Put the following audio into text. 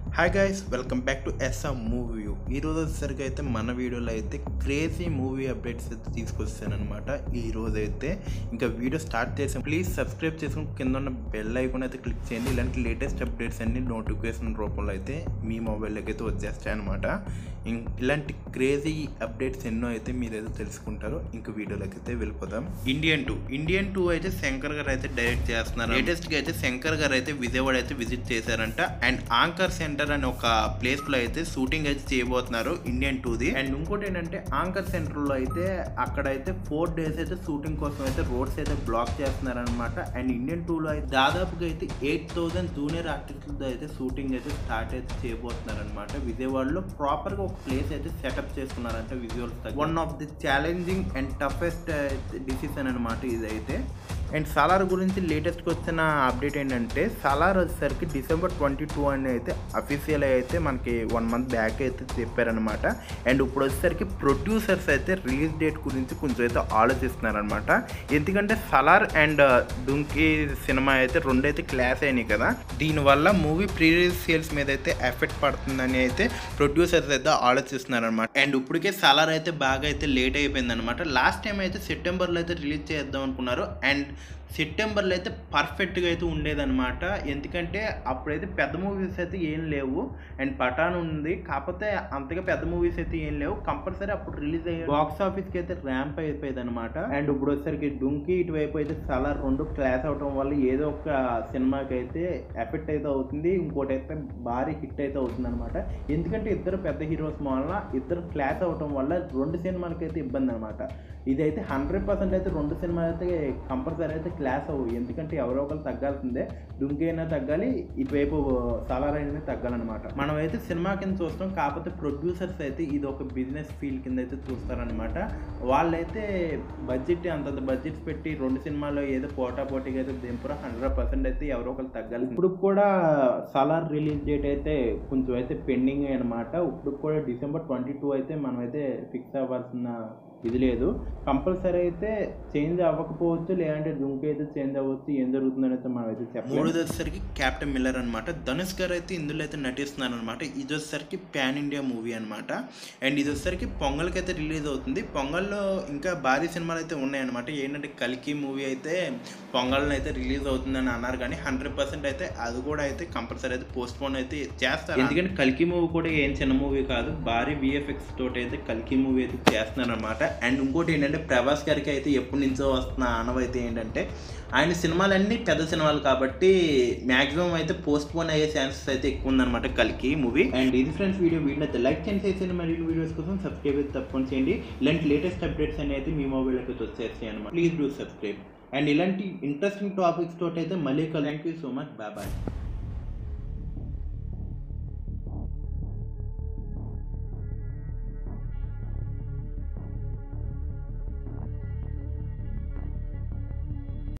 Hi guys, welcome back to SM movie. ఈరోజు వచ్చేసరికి అయితే మన వీడియోలో అయితే క్రేజీ మూవీ అప్డేట్స్ అయితే తీసుకొస్తానమాట. ఈరోజు అయితే ఇంకా వీడియో స్టార్ట్ చేసాం. ప్లీజ్ సబ్స్క్రైబ్ చేసుకుని కింద ఉన్న బెల్ ఐకాన్ అయితే క్లిక్ చేయండి. ఇలాంటి లేటెస్ట్ అప్డేట్స్ అన్ని నోటిఫికేషన్ రూపంలో అయితే మీ మొబైల్లోకి అయితే వచ్చేస్తాయి అనమాట. ఇలాంటి క్రేజీ అప్డేట్స్ ఎన్నో అయితే మీరైతే తెలుసుకుంటారు. ఇంక వీడియోలోకి అయితే వెళ్ళిపోదాం. ఇండియన్ టూ అయితే శంకర్ గారు అయితే డైరెక్ట్ చేస్తున్నారు. లేటెస్ట్ గా అయితే శంకర్ గారు అయితే విజయవాడ అయితే విజిట్ చేశారంట. అండ్ ఆంకర్ సెంటర్ అని ఒక ప్లేస్ లో అయితే షూటింగ్ అయితే చేయబోతున్నారు ఇండియన్ 2ది. అండ్ ఇంకోటి ఏంటంటే ఆంకర్ సెంటర్ లో అయితే అక్కడైతే 4 days అయితే షూటింగ్ కోసం అయితే రోడ్స్ అయితే బ్లాక్ చేస్తున్నారు అనమాట. అండ్ ఇండియన్ 2లో అయితే దాదాపుగా అయితే 8,000 జూనియర్ ఆర్టిస్టులతో అయితే షూటింగ్ అయితే స్టార్ట్ అయితే చేయబోతున్నారు అనమాట. విజయవాడలో ప్రాపర్ గా ఒక ప్లేస్ అయితే సెటప్ చేసుకున్నారంటే visuals. One of the challenging and toughest decision అనమాట ఇదైతే. అండ్ సలార్ గురించి లేటెస్ట్గా వచ్చిన అప్డేట్ ఏంటంటే సలార్ వచ్చేసరికి December 22 అని అయితే అఫీషియల్ అయితే మనకి 1 month బ్యాక్ అయితే చెప్పారనమాట. అండ్ ఇప్పుడు వచ్చేసరికి ప్రొడ్యూసర్స్ అయితే రిలీజ్ డేట్ గురించి కొంచెం అయితే ఆలోచిస్తున్నారనమాట. ఎందుకంటే సలార్ అండ్ డుంకీ సినిమా అయితే రెండైతే క్లాస్ అయినాయి కదా, దీనివల్ల మూవీ ప్రీ రిలీజ్ సేల్స్ మీద అయితే ఎఫెక్ట్ పడుతుందని అయితే ప్రొడ్యూసర్స్ అయితే ఆలోచిస్తున్నారనమాట. అండ్ ఇప్పటికే సలార్ అయితే బాగా అయితే లేట్ అయిపోయింది అనమాట. లాస్ట్ టైం అయితే సెప్టెంబర్లో అయితే రిలీజ్ చేద్దాం అనుకున్నారు. అండ్ సెప్టెంబర్లో అయితే పర్ఫెక్ట్గా అయితే ఉండేదన్నమాట. ఎందుకంటే అప్పుడైతే పెద్ద మూవీస్ అయితే ఏం లేవు. అండ్ పఠాన్ ఉంది, కాకపోతే అంతగా పెద్ద మూవీస్ అయితే ఏం లేవు. కంపల్సరీ అప్పుడు రిలీజ్ అయ్యే బాక్స్ ఆఫీస్కి అయితే ర్యాంప్ అయిపోయేది అనమాట. అండ్ ఇప్పుడు వచ్చేసరికి డుంకీ ఇటువైపు అయితే చాలా రెండు క్లాస్ అవడం వల్ల ఏదో ఒక సినిమాకి అయితే ఎఫెక్ట్ అయితే అవుతుంది, ఇంకోటి అయితే భారీ హిట్ అయితే అవుతుంది అనమాట. ఎందుకంటే ఇద్దరు పెద్ద హీరోస్ వల్ల ఇద్దరు క్లాస్ అవడం వల్ల 2 సినిమాలకి అయితే ఇబ్బంది అనమాట. ఇదైతే 100% అయితే 2 సినిమాలు అయితే కంపల్సరీ అయితే క్లాస్ అవ్వు. ఎందుకంటే ఎవరో ఒకరు తగ్గాల్సిందే. డుంకీ అయినా తగ్గాలి, ఇటువైపు సలార్ అయినా తగ్గాలన్నమాట. మనం అయితే సినిమా కింద చూస్తాం, కాకపోతే ప్రొడ్యూసర్స్ అయితే ఇది ఒక బిజినెస్ ఫీల్డ్ కింద అయితే చూస్తారనమాట. వాళ్ళైతే అంత బడ్జెట్స్ పెట్టి 2 సినిమాల్లో ఏదో పోటాపోటీగా అయితే దింపరు. 100% అయితే ఎవరో ఒకరు తగ్గాలి. ఇప్పుడు కూడా సలార్ రిలీజ్ డేట్ అయితే కొంచెం అయితే పెండింగ్ అనమాట. ఇప్పుడు కూడా December 22 అయితే మనం అయితే ఫిక్స్ అవ్వాల్సిన ఇది లేదు. కంపల్సరీ అయితే చేంజ్ అవ్వకపోవచ్చు, లేదంటే డుంకీ అయితే చేంజ్ అవ్వచ్చు. ఏం జరుగుతుందని అయితే మనం అయితే చెప్పాలి. మూడోది వచ్చేసరికి కెప్టెన్ మిల్లర్ అనమాట. ధనుష్ గారు అయితే ఇందులో అయితే నటిస్తున్నారు అనమాట. ఇది వచ్చేసరికి పాన్ ఇండియా మూవీ అనమాట. అండ్ ఇది వచ్చేసరికి పొంగల్కి అయితే రిలీజ్ అవుతుంది. పొంగల్లో ఇంకా భారీ సినిమాలు అయితే ఉన్నాయన్నమాట. ఏంటంటే కల్కి మూవీ అయితే పొంగల్ని అయితే రిలీజ్ అవుతుందని అన్నారు, కానీ 100% అయితే అది కూడా అయితే కంపల్సరీ అయితే పోస్ట్ పోన్ అయితే చేస్తారు. ఎందుకంటే కల్కి మూవీ కూడా ఏం చిన్న మూవీ కాదు, భారీ విఎఫ్ఎక్స్ తోటి అయితే కల్కి మూవీ అయితే చేస్తున్నారు అనమాట. అండ్ ఇంకోటి ఏంటంటే ప్రభాస్ గారికి అయితే ఎప్పటి నుంచో వస్తున్న ఆనవైతే ఏంటంటే ఆయన సినిమాలన్నీ పెద్ద సినిమాలు కాబట్టి మ్యాక్సిమం అయితే పోస్ట్ పోన్ అయ్యే ఛాన్సెస్ అయితే ఎక్కువ ఉందన్నమాట కల్కి మూవీ. అండ్ ఇది ఫ్రెండ్స్ వీడియో అయితే లైక్ చేసి మరిన్ని వీడియోస్ కోసం సబ్స్క్రైబ్ అయితే తప్పకుండా చేయండి. ఇలాంటి లేటెస్ట్ అప్డేట్స్ అనేది మీ మొబైల్కి అయితే వచ్చేస్తాయి అనమాట. Please do subscribe. అండ్ ఇలాంటి ఇంట్రెస్టింగ్ టాపిక్స్ తోటి అయితే మళ్ళీ thank you so much. Bye.